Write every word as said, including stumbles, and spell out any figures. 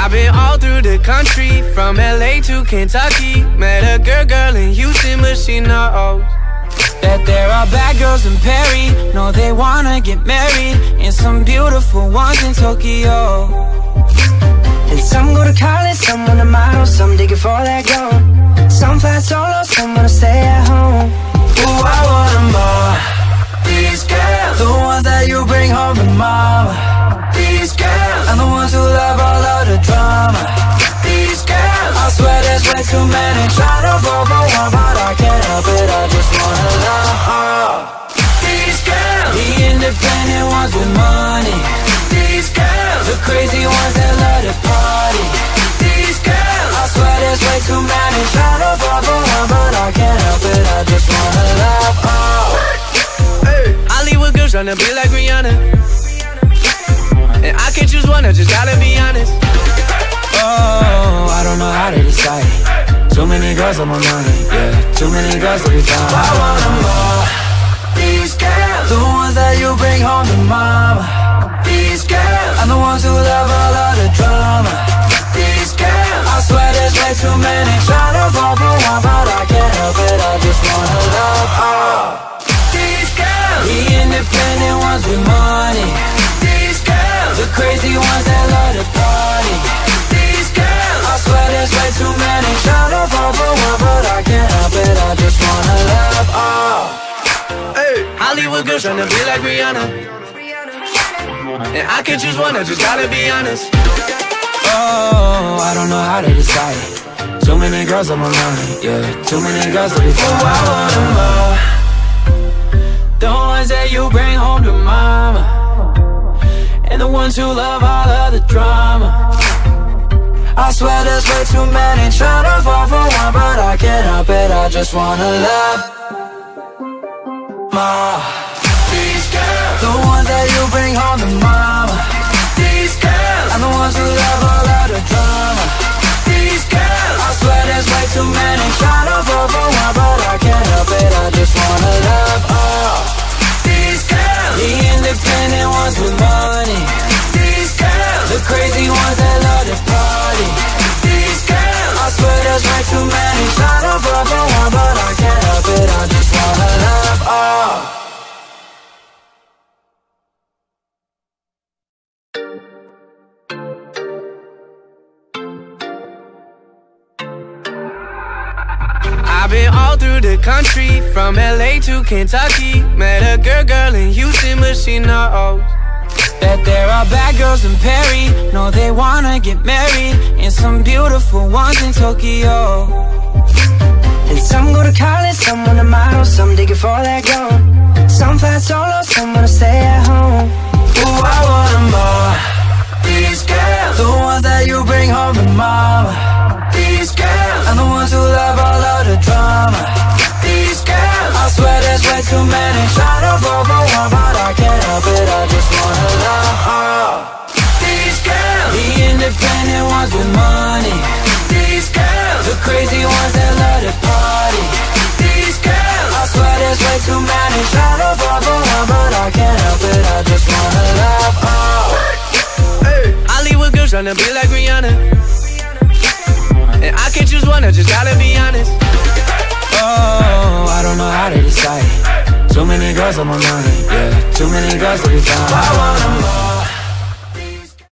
I've been all through the country, from L A to Kentucky. Met a good girl in Houston, but she knows that there are bad girls in Perry. No, they wanna get married, and some beautiful ones in Tokyo. And some go to college, some on the model, some digging for that gold. Some fly solo, some wanna stay at home. Ooh, I want them all. These girls, the ones that you bring home to mama. These girls, and the ones who love all of the drama. These girls, I swear there's way too many. Try to fall for one, but I can't help it, I just wanna love all. These girls, the independent ones with money. These girls, the crazy ones that love to party. These girls, I swear there's way too many. Try to fall for one, but I can't help it, I just wanna love all. I leave with girls tryna be like Rihanna, and I can't choose one, I just gotta be honest. Oh, I don't know how to decide. Too many girls on my mind, yeah. Too many girls to be found. I want them all. These girls, the ones that you bring home to mama. These girls, and the ones who love all of the drama. These girls, I swear there's way too many. Try to fall for one, but I can't help it, I just wanna love all. These girls, the independent ones with money. These girls, the crazy ones that love to party. These girls, I swear there's way too many. Try to fall for one, but I can't help it, I just wanna love all. Hollywood girls tryna be like Rihanna, and I can't choose one, I just gotta be honest. Oh, I don't know how to decide. Too many girls on my mind, yeah. Too many girls to be found. Oh, I want them all. The ones that you bring home to mama, and the ones who love all of the drama. I swear there's way too many. Try to fall for one, but I can't help it, I just wanna love all. These girls, the ones that you bring home to mama. These girls, and the ones who love all of the drama. These girls, I swear there's way too many. Try to fall for one, but I can't help it, I just wanna love all. These girls, the independent ones with money. These girls, the crazy ones that love to party. These girls, I swear there's way too many. Try to fall for one, but I can't help it, I just wanna love all. I've been all through the country, from L A to Kentucky. Met a good girl in Houston, but she knows that there are bad girls in Perry. No, they wanna get married, and some beautiful ones in Tokyo. And some go to college, some on the model, some digging for that gold. Some fly solo, some wanna stay at home. Ooh, I want them all. These girls, the ones that you bring home to mama. These girls, and the ones who love all of the drama. These girls, I swear there's way too many. Try to fall for one, but I can't help it, I just wanna love all. These girls, the independent ones with money. These girls, the crazy ones that love to party. These girls, I swear there's way too many. Try to fall for one, but I can't help it, I just wanna love all. I leave with girls tryna be like Rihanna, and I can't choose one, I just gotta be honest. Oh, I don't know how to decide. Too many girls on my mind, yeah. Too many girls to be found. I want them all.